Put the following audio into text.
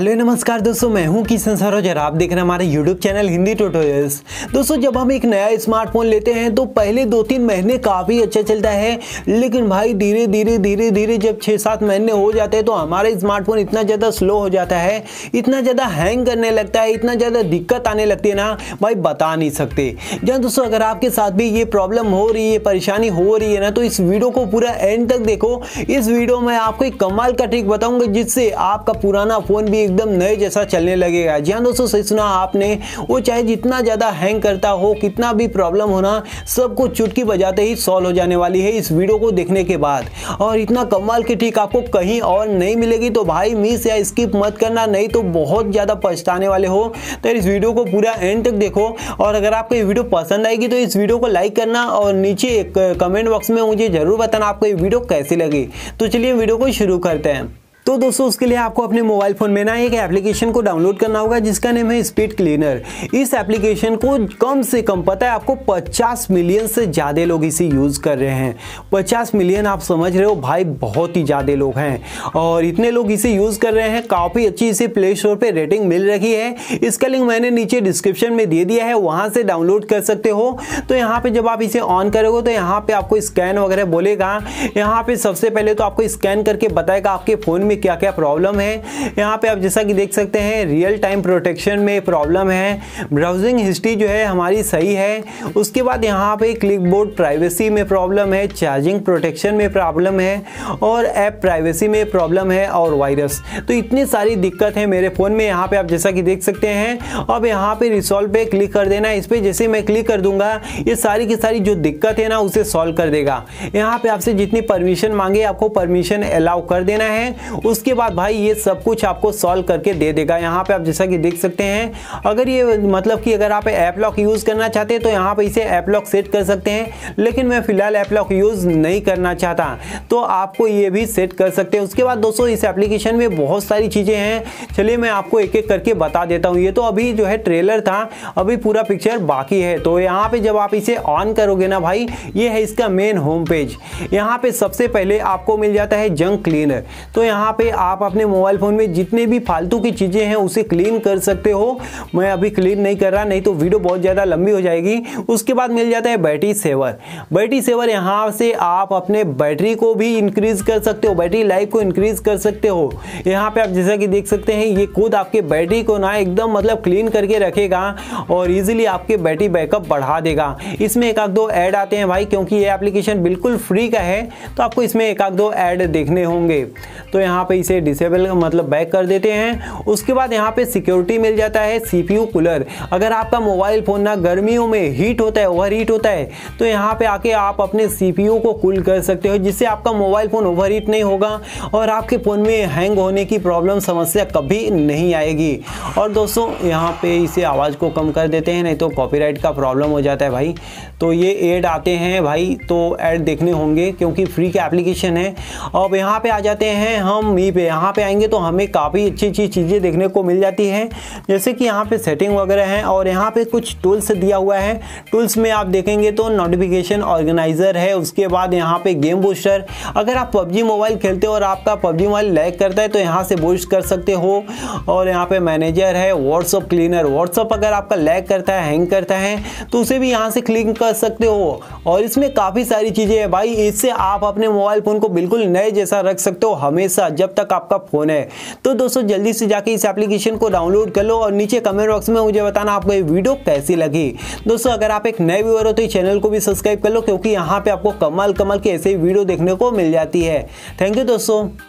Hello नमस्कार दोस्तों, मैं हूं किशन सरोज और आप देख रहे हैं हमारे यूट्यूब चैनल हिंदी ट्यूटोरियल्स। दोस्तों, जब हम एक नया स्मार्टफोन लेते हैं तो पहले 2-3 महीने काफ़ी अच्छा चलता है, लेकिन भाई धीरे धीरे जब 6-7 महीने हो जाते हैं तो हमारा स्मार्टफोन इतना ज़्यादा स्लो हो जाता है, इतना ज़्यादा हैंग करने लगता है, इतना ज़्यादा दिक्कत आने लगती है ना भाई, बता नहीं सकते। जहाँ दोस्तों अगर आपके साथ भी ये प्रॉब्लम हो रही है, परेशानी हो रही है ना, तो इस वीडियो को पूरा एंड तक देखो। इस वीडियो में आपको एक कमाल का ट्रिक बताऊंगा जिससे आपका पुराना फोन भी एकदम नए जैसा चलने लगेगा। जी हाँ दोस्तों, सही सुना आपने, वो चाहे जितना ज़्यादा हैंग करता हो, कितना भी प्रॉब्लम होना, सबको चुटकी बजाते ही सॉल्व हो जाने वाली है इस वीडियो को देखने के बाद। और इतना कमाल की ट्रिक आपको कहीं और नहीं मिलेगी, तो भाई मिस या स्किप मत करना, नहीं तो बहुत ज़्यादा पछताने वाले हो। तो इस वीडियो को पूरा एंड तक देखो, और अगर आपको ये वीडियो पसंद आएगी तो इस वीडियो को लाइक करना और नीचे कमेंट बॉक्स में मुझे ज़रूर बताना आपको ये वीडियो कैसी लगी। तो चलिए वीडियो को शुरू करते हैं। तो दोस्तों, उसके लिए आपको अपने मोबाइल फ़ोन में ना एक एप्लीकेशन को डाउनलोड करना होगा जिसका नेम है स्पीड क्लीनर। इस एप्लीकेशन को कम से कम, पता है आपको, 50 मिलियन से ज़्यादा लोग इसे यूज़ कर रहे हैं। 50 मिलियन आप समझ रहे हो भाई, बहुत ही ज़्यादा लोग हैं और इतने लोग इसे यूज़ कर रहे हैं। काफ़ी अच्छी इसे प्ले स्टोर पर रेटिंग मिल रही है। इसका लिंक मैंने नीचे डिस्क्रिप्शन में दे दिया है, वहाँ से डाउनलोड कर सकते हो। तो यहाँ पर जब आप इसे ऑन करोगे तो यहाँ पर आपको स्कैन वगैरह बोलेगा। यहाँ पर सबसे पहले तो आपको स्कैन करके बताएगा आपके फ़ोन में क्या क्या प्रॉब्लम है। यहाँ पे आप जैसा कि देख सकते हैं, रियल टाइम प्रोटेक्शन में प्रॉब्लम है, ब्राउजिंग हिस्ट्री जो है हमारी सही है, उसके बाद यहाँ पे क्लिकबोर्ड प्राइवेसी में प्रॉब्लम है, चार्जिंग प्रोटेक्शन में प्रॉब्लम है, और ऐप प्राइवेसी में प्रॉब्लम है, और वायरस। तो इतनी सारी दिक्कत है मेरे फ़ोन में। यहाँ पे आप जैसा कि देख सकते हैं। अब यहाँ पे रिसॉल्व पे क्लिक कर देना है। इस पर जैसे मैं क्लिक कर दूंगा, ये सारी की सारी जो दिक्कत है ना उसे सॉल्व कर देगा। यहाँ पे आपसे जितनी परमिशन मांगे आपको परमिशन अलाउ कर देना है। उसके बाद भाई ये सब कुछ आपको सॉल्व करके दे देगा। यहाँ पे आप जैसा कि देख सकते हैं, अगर ये मतलब कि अगर आप ऐप लॉक यूज़ करना चाहते हैं तो यहाँ पे इसे ऐप लॉक सेट कर सकते हैं, लेकिन मैं फिलहाल ऐप लॉक यूज़ नहीं करना चाहता, तो आपको ये भी सेट कर सकते हैं। उसके बाद दोस्तों, इस एप्लीकेशन में बहुत सारी चीज़ें हैं, चलिए मैं आपको एक एक करके बता देता हूँ। ये तो अभी जो है ट्रेलर था, अभी पूरा पिक्चर बाकी है। तो यहाँ पे जब आप इसे ऑन करोगे ना भाई, ये है इसका मेन होम पेज। यहाँ पे सबसे पहले आपको मिल जाता है जंक क्लीनर। तो यहाँ पे आप अपने मोबाइल फ़ोन में जितने भी फालतू की चीज़ें हैं उसे क्लीन कर सकते हो। मैं अभी क्लीन नहीं कर रहा, नहीं तो वीडियो बहुत ज़्यादा लंबी हो जाएगी। उसके बाद मिल जाता है बैटरी सेवर। बैटरी सेवर, यहाँ से आप अपने बैटरी को भी इंक्रीज कर सकते हो, बैटरी लाइफ को इंक्रीज कर सकते हो। यहाँ पे आप जैसा कि देख सकते हैं, ये खुद आपके बैटरी को ना एकदम मतलब क्लीन करके रखेगा और ईजिली आपके बैटरी बैकअप बढ़ा देगा। इसमें एक आध दो ऐड आते हैं भाई, क्योंकि ये एप्लीकेशन बिल्कुल फ्री का है, तो आपको इसमें एक आध दो ऐड देखने होंगे। तो यहाँ पे इसे डिसेबल मतलब बैक कर देते हैं। उसके बाद यहाँ पे सिक्योरिटी मिल जाता है CPU कूलर। अगर आपका मोबाइल फ़ोन ना गर्मियों में हीट होता है, ओवर हीट होता है, तो यहाँ पे आके आप अपने CPU को कूल कर सकते हो, जिससे आपका मोबाइल फ़ोन ओवर हीट नहीं होगा और आपके फ़ोन में हैंग होने की प्रॉब्लम, समस्या कभी नहीं आएगी। और दोस्तों, यहाँ पे इसे आवाज़ को कम कर देते हैं, नहीं तो कॉपीराइट का प्रॉब्लम हो जाता है भाई। तो ये ऐड आते हैं भाई, तो ऐड देखने होंगे क्योंकि फ्री का एप्लीकेशन है। अब यहाँ पे आ जाते हैं हम मी पे। यहाँ पे आएंगे तो हमें काफ़ी अच्छी चीज़ें देखने को मिल जाती हैं, जैसे कि यहाँ पे सेटिंग वगैरह है, और यहाँ पे कुछ टूल्स दिया हुआ है। टूल्स में आप देखेंगे तो नोटिफिकेशन ऑर्गेनाइजर है, उसके बाद यहाँ पे गेम बूस्टर। अगर आप PUBG मोबाइल खेलते हो और आपका PUBG मोबाइल लैग करता है तो यहाँ से बूस्ट कर सकते हो। और यहाँ पे मैनेजर है, व्हाट्सअप क्लीनर। व्हाट्सअप अगर आपका लैग करता है, हैंग करता है, तो उसे भी यहाँ से क्लिक कर सकते हो। और इसमें काफ़ी सारी चीज़ें हैं भाई, इससे आप अपने मोबाइल फ़ोन को बिल्कुल नए जैसा रख सकते हो हमेशा, जब तक आपका फ़ोन है। तो दोस्तों, जल्दी से जाके इस एप्लीकेशन को डाउनलोड कर लो और नीचे कमेंट बॉक्स में मुझे बताना आपको ये वीडियो कैसी लगी। दोस्तों, अगर आप एक नए व्यूअर हो तो इस चैनल को भी सब्सक्राइब कर लो, क्योंकि यहाँ पे आपको कमाल के ऐसे वीडियो देखने को मिल जाती है। थैंक यू दोस्तों।